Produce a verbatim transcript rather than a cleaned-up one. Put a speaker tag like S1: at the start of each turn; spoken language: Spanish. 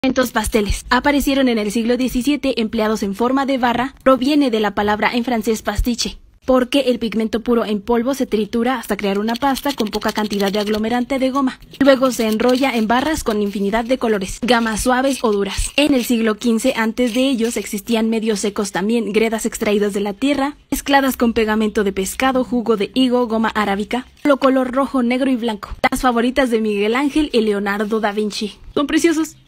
S1: Pigmentos pasteles. Aparecieron en el siglo diecisiete empleados en forma de barra. Proviene de la palabra en francés pastiche, porque el pigmento puro en polvo se tritura hasta crear una pasta con poca cantidad de aglomerante de goma. Luego se enrolla en barras con infinidad de colores, gamas suaves o duras. En el siglo quince antes de ellos existían medios secos también, gredas extraídas de la tierra, mezcladas con pegamento de pescado, jugo de higo, goma arábica, lo color rojo, negro y blanco. Las favoritas de Miguel Ángel y Leonardo da Vinci. Son preciosos.